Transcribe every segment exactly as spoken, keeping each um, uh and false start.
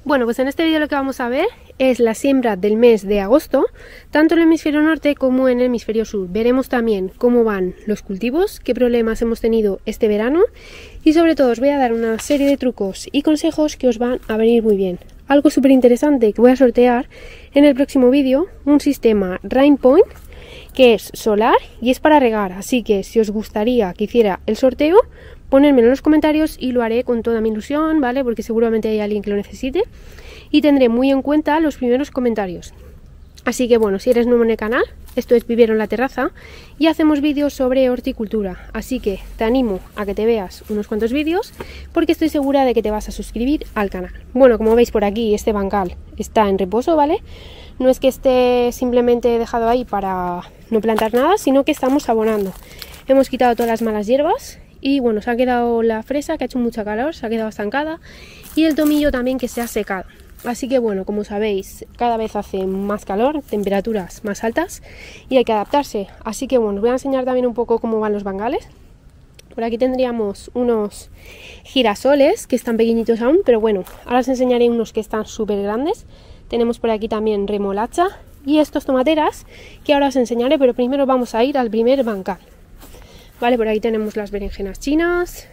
Bueno, pues en este vídeo lo que vamos a ver es la siembra del mes de agosto, tanto en el hemisferio norte como en el hemisferio sur. Veremos también cómo van los cultivos, qué problemas hemos tenido este verano y sobre todo os voy a dar una serie de trucos y consejos que os van a venir muy bien. Algo súper interesante que voy a sortear en el próximo vídeo, un sistema Rainpoint que es solar y es para regar, así que si os gustaría que hiciera el sorteo, ponedmelo en los comentarios y lo haré con toda mi ilusión, ¿vale? Porque seguramente hay alguien que lo necesite y tendré muy en cuenta los primeros comentarios. Así que bueno, si eres nuevo en el canal, esto es Vivero en la Terraza y hacemos vídeos sobre horticultura, así que te animo a que te veas unos cuantos vídeos porque estoy segura de que te vas a suscribir al canal. Bueno, como veis por aquí, este bancal está en reposo, ¿vale? No es que esté simplemente dejado ahí para no plantar nada, sino que estamos abonando. Hemos quitado todas las malas hierbas y bueno, se ha quedado la fresa que ha hecho mucha calor, se ha quedado estancada y el tomillo también que se ha secado. Así que bueno, como sabéis, cada vez hace más calor, temperaturas más altas y hay que adaptarse. Así que bueno, os voy a enseñar también un poco cómo van los bancales. Por aquí tendríamos unos girasoles que están pequeñitos aún, pero bueno, ahora os enseñaré unos que están súper grandes. Tenemos por aquí también remolacha y estos tomateras que ahora os enseñaré, pero primero vamos a ir al primer bancal. Vale, por ahí tenemos las berenjenas chinas.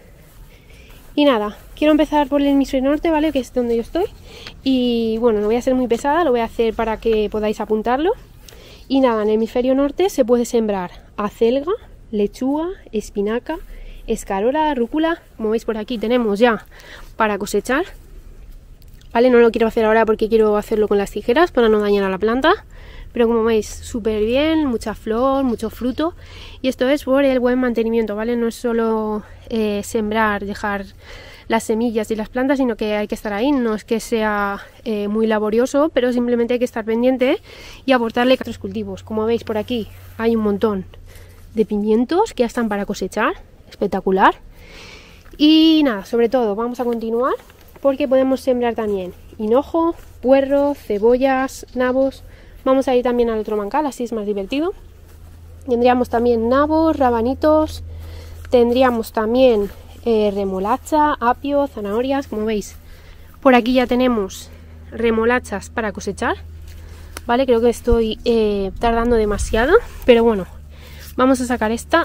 Y nada, quiero empezar por el hemisferio norte, ¿vale? Que es donde yo estoy. Y bueno, no voy a ser muy pesada, lo voy a hacer para que podáis apuntarlo. Y nada, en el hemisferio norte se puede sembrar acelga, lechuga, espinaca, escarola, rúcula. Como veis por aquí tenemos ya para cosechar. Vale, no lo quiero hacer ahora porque quiero hacerlo con las tijeras para no dañar a la planta. Pero como veis, súper bien, mucha flor, mucho fruto. Y esto es por el buen mantenimiento, ¿vale? No es solo eh, sembrar, dejar las semillas y las plantas, sino que hay que estar ahí. No es que sea eh, muy laborioso, pero simplemente hay que estar pendiente y aportarle otros cultivos. Como veis por aquí hay un montón de pimientos que ya están para cosechar. Espectacular. Y nada, sobre todo vamos a continuar porque podemos sembrar también hinojo, puerro, cebollas, nabos. Vamos a ir también al otro bancal, así es más divertido. Tendríamos también nabos, rabanitos, tendríamos también eh, remolacha, apio, zanahorias, como veis. Por aquí ya tenemos remolachas para cosechar, ¿vale? Creo que estoy eh, tardando demasiado, pero bueno, vamos a sacar esta,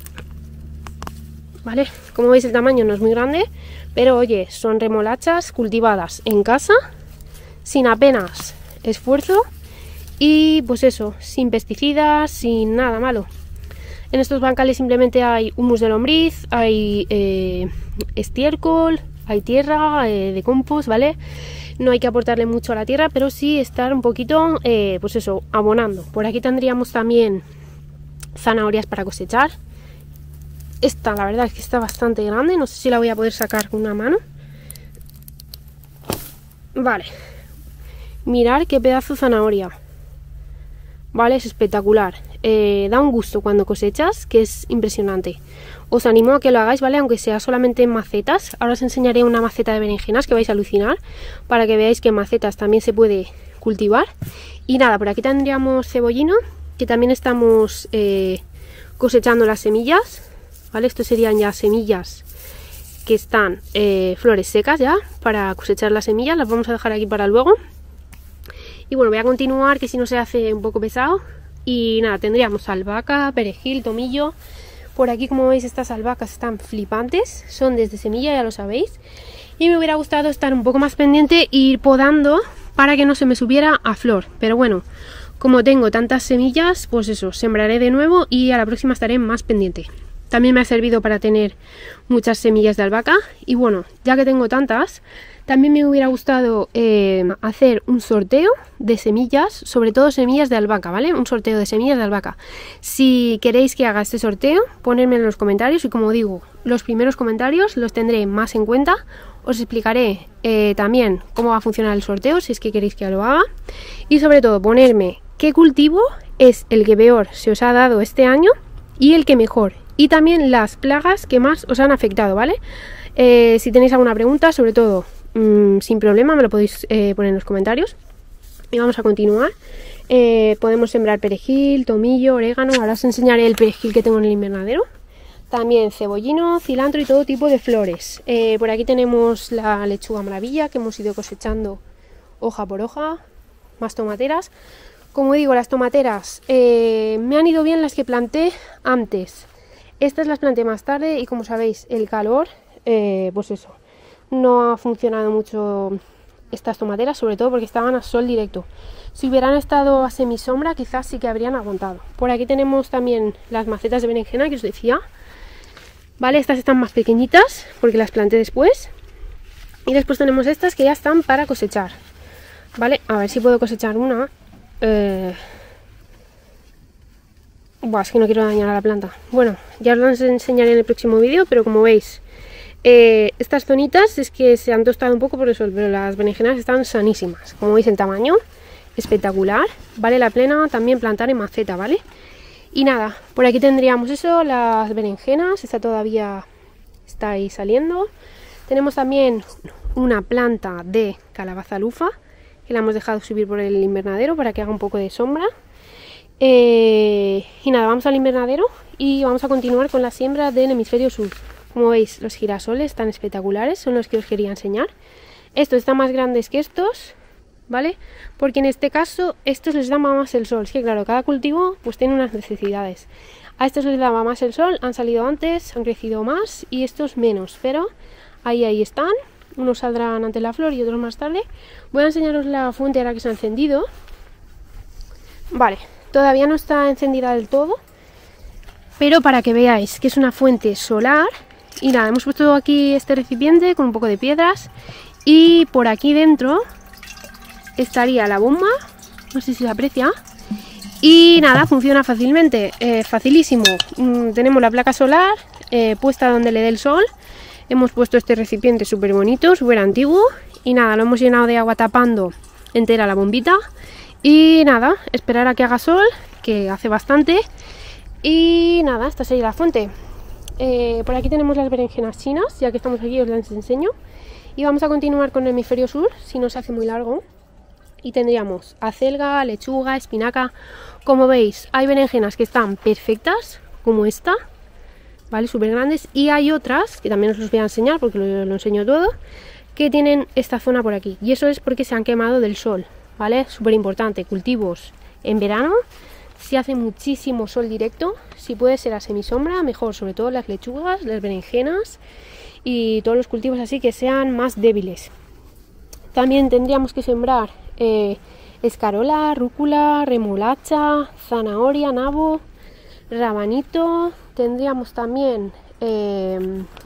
¿vale? Como veis el tamaño no es muy grande, pero oye, son remolachas cultivadas en casa, sin apenas esfuerzo. Y pues eso, sin pesticidas, sin nada malo. En estos bancales simplemente hay humus de lombriz, hay eh, estiércol, hay tierra eh, de compost, ¿vale? No hay que aportarle mucho a la tierra, pero sí estar un poquito, eh, pues eso, abonando. Por aquí tendríamos también zanahorias para cosechar. Esta, la verdad es que está bastante grande, no sé si la voy a poder sacar con una mano. Vale. Mirad qué pedazo de zanahoria. Vale, es espectacular, eh, da un gusto cuando cosechas, que es impresionante. Os animo a que lo hagáis, ¿vale? Aunque sea solamente en macetas. Ahora os enseñaré una maceta de berenjenas que vais a alucinar, para que veáis que en macetas también se puede cultivar. Y nada, por aquí tendríamos cebollino, que también estamos eh, cosechando las semillas, ¿vale? Estos serían ya semillas que están eh, flores secas ya, para cosechar las semillas, las vamos a dejar aquí para luego. Y bueno, voy a continuar, que si no se hace un poco pesado. Y nada, tendríamos albahaca, perejil, tomillo. Por aquí, como veis, estas albahacas están flipantes. Son desde semilla, ya lo sabéis. Y me hubiera gustado estar un poco más pendiente e ir podando para que no se me subiera a flor. Pero bueno, como tengo tantas semillas, pues eso, sembraré de nuevo y a la próxima estaré más pendiente. También me ha servido para tener muchas semillas de albahaca. Y bueno, ya que tengo tantas, también me hubiera gustado eh, hacer un sorteo de semillas, sobre todo semillas de albahaca, ¿vale? Un sorteo de semillas de albahaca. Si queréis que haga este sorteo, ponedme en los comentarios y como digo, los primeros comentarios los tendré más en cuenta. Os explicaré eh, también cómo va a funcionar el sorteo, si es que queréis que lo haga. Y sobre todo, ponerme qué cultivo es el que peor se os ha dado este año y el que mejor. Y también las plagas que más os han afectado, ¿vale? Eh, si tenéis alguna pregunta, sobre todo, mmm, sin problema, me lo podéis eh, poner en los comentarios. Y vamos a continuar. Eh, podemos sembrar perejil, tomillo, orégano. Ahora os enseñaré el perejil que tengo en el invernadero. También cebollino, cilantro y todo tipo de flores. Eh, por aquí tenemos la lechuga maravilla que hemos ido cosechando hoja por hoja, más tomateras. Como digo, las tomateras eh, me han ido bien las que planté antes. Estas las planté más tarde y como sabéis el calor, eh, pues eso, no ha funcionado mucho estas tomateras, sobre todo porque estaban a sol directo. Si hubieran estado a semisombra quizás sí que habrían aguantado. Por aquí tenemos también las macetas de berenjena que os decía. Vale, estas están más pequeñitas porque las planté después. Y después tenemos estas que ya están para cosechar. Vale, a ver si puedo cosechar una. Eh... Buah, es que no quiero dañar a la planta. Bueno, ya os lo enseñaré en el próximo vídeo, pero como veis, eh, estas zonitas es que se han tostado un poco por el sol, pero las berenjenas están sanísimas. Como veis, el tamaño espectacular. Vale la pena también plantar en maceta, ¿vale? Y nada, por aquí tendríamos eso, las berenjenas, esta todavía está ahí saliendo. Tenemos también una planta de calabaza lufa, que la hemos dejado subir por el invernadero para que haga un poco de sombra. Eh, y nada, vamos al invernadero y vamos a continuar con la siembra del hemisferio sur. Como veis, los girasoles están espectaculares, son los que os quería enseñar. Estos están más grandes que estos, ¿vale? Porque en este caso, estos les da más el sol. Es que claro, cada cultivo pues tiene unas necesidades. A estos les daba más el sol, han salido antes, han crecido más y estos menos, pero ahí, ahí están. Unos saldrán antes la flor y otros más tarde. Voy a enseñaros la fuente ahora que se ha encendido. Vale, todavía no está encendida del todo, pero para que veáis que es una fuente solar. Y nada, hemos puesto aquí este recipiente con un poco de piedras y por aquí dentro estaría la bomba, no sé si se aprecia. Y nada, funciona fácilmente, eh, facilísimo. Mm, tenemos la placa solar eh, puesta donde le dé el sol. Hemos puesto este recipiente súper bonito, súper antiguo. Y nada, lo hemos llenado de agua tapando entera la bombita. Y nada, esperar a que haga sol, que hace bastante. Y nada, esta sería la fuente. Eh, por aquí tenemos las berenjenas chinas, ya que estamos aquí os las enseño. Y vamos a continuar con el hemisferio sur, si no se hace muy largo. Y tendríamos acelga, lechuga, espinaca. Como veis, hay berenjenas que están perfectas, como esta. ¿Vale? Súper grandes. Y hay otras, que también os los voy a enseñar porque lo, lo enseño todo, que tienen esta zona por aquí. Y eso es porque se han quemado del sol, ¿vale? Súper importante. Cultivos en verano, si hace muchísimo sol directo, si puede ser a semisombra, mejor. Sobre todo las lechugas, las berenjenas y todos los cultivos así que sean más débiles. También tendríamos que sembrar eh, escarola, rúcula, remolacha, zanahoria, nabo, rabanito. Tendríamos también, eh,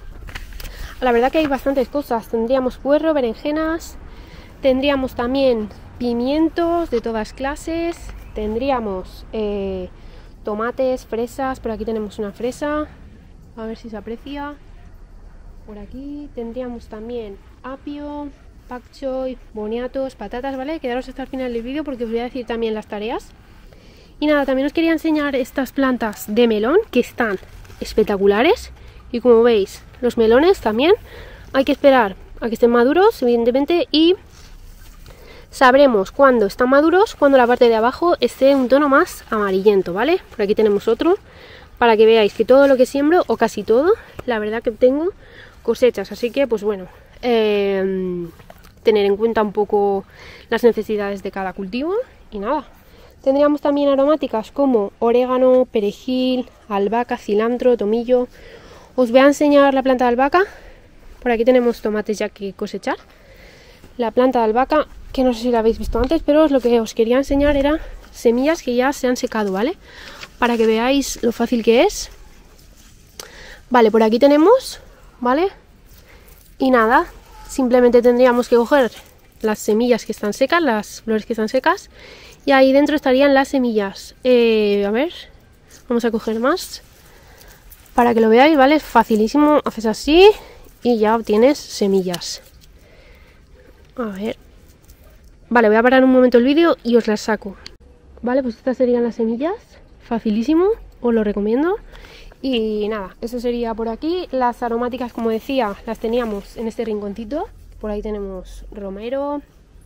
la verdad que hay bastantes cosas. Tendríamos puerro, berenjenas, tendríamos también pimientos de todas clases, tendríamos eh, tomates, fresas. Por aquí tenemos una fresa, a ver si se aprecia. Por aquí tendríamos también apio, pak choi, boniatos, patatas, ¿vale? Quedaros hasta el final del vídeo porque os voy a decir también las tareas. Y nada, también os quería enseñar estas plantas de melón que están espectaculares. Y como veis, los melones también hay que esperar a que estén maduros, evidentemente. Y sabremos cuándo están maduros, cuando la parte de abajo esté un tono más amarillento, ¿vale? Por aquí tenemos otro, para que veáis que todo lo que siembro, o casi todo, la verdad que tengo cosechas. Así que, pues bueno, eh, tener en cuenta un poco las necesidades de cada cultivo. Y nada. Tendríamos también aromáticas como orégano, perejil, albahaca, cilantro, tomillo. Os voy a enseñar la planta de albahaca. Por aquí tenemos tomates ya que cosechar. La planta de albahaca, que no sé si la habéis visto antes, pero lo que os quería enseñar era semillas que ya se han secado, ¿vale? Para que veáis lo fácil que es. Vale, por aquí tenemos, ¿vale? Y nada, simplemente tendríamos que coger las semillas que están secas, las flores que están secas. Y ahí dentro estarían las semillas. Eh, a ver, vamos a coger más para que lo veáis, ¿vale? Es facilísimo, haces así y ya obtienes semillas. A ver. Vale, voy a parar un momento el vídeo y os las saco. Vale, pues estas serían las semillas. Facilísimo, os lo recomiendo. Y nada, eso sería por aquí. Las aromáticas, como decía, las teníamos en este rinconcito. Por ahí tenemos romero,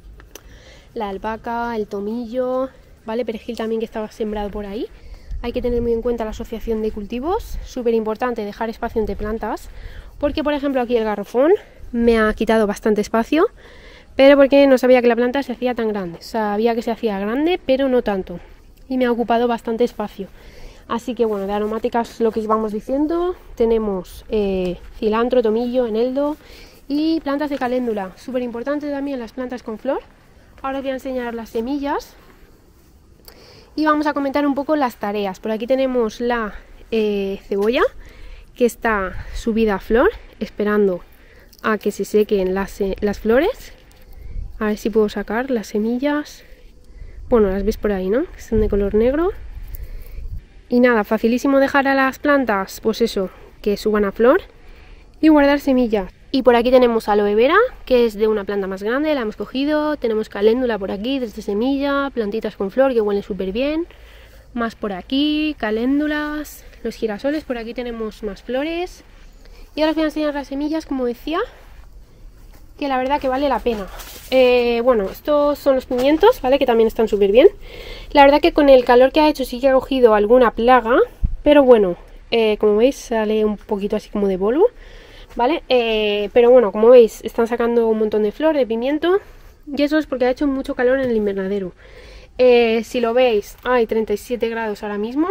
la albahaca, el tomillo, ¿vale? Perejil también que estaba sembrado por ahí. Hay que tener muy en cuenta la asociación de cultivos. Súper importante dejar espacio entre plantas. Porque, por ejemplo, aquí el garrafón me ha quitado bastante espacio. pero porque no sabía que la planta se hacía tan grande. Sabía que se hacía grande, pero no tanto, y me ha ocupado bastante espacio. Así que bueno, de aromáticas lo que íbamos diciendo, tenemos eh, cilantro, tomillo, eneldo y plantas de caléndula. Súper importante también las plantas con flor. Ahora os voy a enseñar las semillas y vamos a comentar un poco las tareas. Por aquí tenemos la eh, cebolla, que está subida a flor, esperando a que se sequen las, eh, las flores. A ver si puedo sacar las semillas. Bueno, las veis por ahí, ¿no? Están de color negro. Y nada, facilísimo dejar a las plantas, pues eso, que suban a flor y guardar semillas. Y por aquí tenemos aloe vera, que es de una planta más grande, la hemos cogido. Tenemos caléndula por aquí, desde semilla, plantitas con flor que huelen súper bien. Más por aquí, caléndulas, los girasoles, por aquí tenemos más flores. Y ahora os voy a enseñar las semillas, como decía, que la verdad que vale la pena. Eh, bueno, estos son los pimientos, ¿vale? Que también están súper bien. La verdad que con el calor que ha hecho sí que ha cogido alguna plaga, pero bueno, eh, como veis sale un poquito así como de polvo, ¿vale? Eh, pero bueno, como veis están sacando un montón de flor de pimiento, y eso es porque ha hecho mucho calor en el invernadero. Eh, si lo veis, hay treinta y siete grados ahora mismo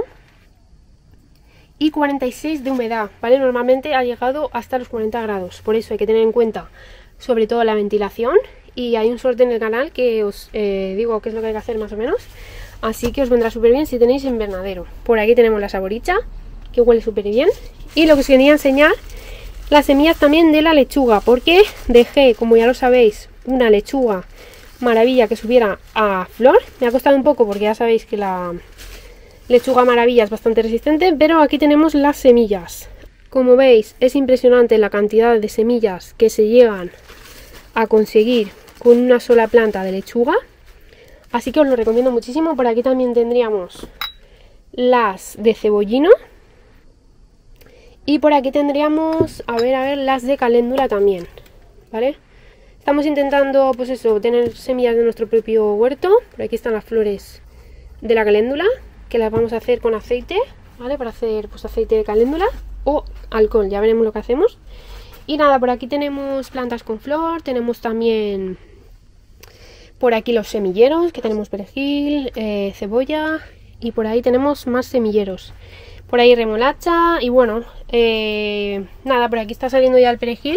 y cuarenta y seis de humedad, ¿vale? Normalmente ha llegado hasta los cuarenta grados, por eso hay que tener en cuenta sobre todo la ventilación. Y hay un sorteo en el canal que os eh, digo qué es lo que hay que hacer más o menos, así que os vendrá súper bien si tenéis invernadero. Por aquí tenemos la saboricha, que huele súper bien. Y lo que os quería enseñar, las semillas también de la lechuga, porque dejé, como ya lo sabéis, una lechuga maravilla que subiera a flor. Me ha costado un poco porque ya sabéis que la lechuga maravilla es bastante resistente, pero aquí tenemos las semillas. Como veis, es impresionante la cantidad de semillas que se llegan a conseguir con una sola planta de lechuga, así que os lo recomiendo muchísimo. Por aquí también tendríamos las de cebollino y por aquí tendríamos, a ver, a ver, las de caléndula también, ¿vale? Estamos intentando, pues eso, tener semillas de nuestro propio huerto. Por aquí están las flores de la caléndula, que las vamos a hacer con aceite, ¿vale? Para hacer pues aceite de caléndula o alcohol, ya veremos lo que hacemos. Y nada, por aquí tenemos plantas con flor, tenemos también por aquí los semilleros, que tenemos perejil, eh, cebolla, y por ahí tenemos más semilleros. Por ahí remolacha y bueno, eh, nada, por aquí está saliendo ya el perejil.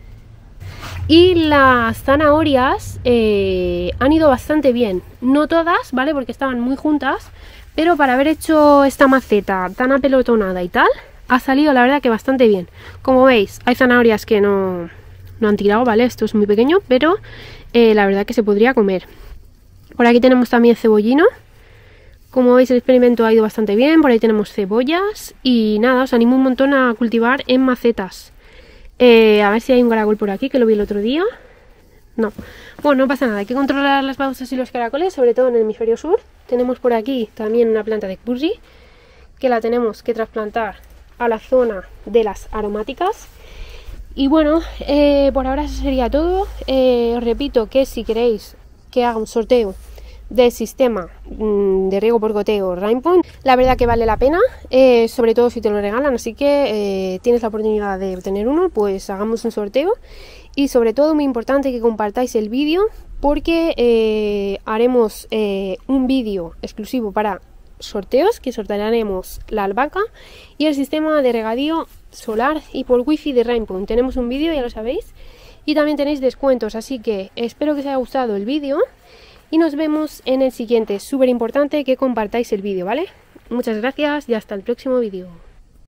Y las zanahorias eh, han ido bastante bien, no todas, ¿vale? Porque estaban muy juntas, pero para haber hecho esta maceta tan apelotonada y tal, ha salido la verdad que bastante bien. Como veis, hay zanahorias que no, no han tirado, ¿vale? Esto es muy pequeño, pero eh, la verdad que se podría comer. Por aquí tenemos también cebollino. Como veis, el experimento ha ido bastante bien. Por ahí tenemos cebollas. Y nada, os animo un montón a cultivar en macetas. Eh, a ver si hay un caracol por aquí, que lo vi el otro día. No. Bueno, no pasa nada. Hay que controlar las babosas y los caracoles, sobre todo en el hemisferio sur. Tenemos por aquí también una planta de curry, que la tenemos que trasplantar a la zona de las aromáticas. Y bueno, eh, por ahora eso sería todo. Eh, os repito que si queréis que haga un sorteo del sistema mmm, de riego por goteo Rainpoint, la verdad que vale la pena, eh, sobre todo si te lo regalan, así que eh, tienes la oportunidad de obtener uno, pues hagamos un sorteo. Y sobre todo, muy importante que compartáis el vídeo, porque eh, haremos eh, un vídeo exclusivo para sorteos, que sortearemos la albahaca y el sistema de regadío solar y por wifi de Rainpoint. Tenemos un vídeo, ya lo sabéis, y también tenéis descuentos, así que espero que os haya gustado el vídeo y nos vemos en el siguiente. Es súper importante que compartáis el vídeo, ¿vale? Muchas gracias y hasta el próximo vídeo.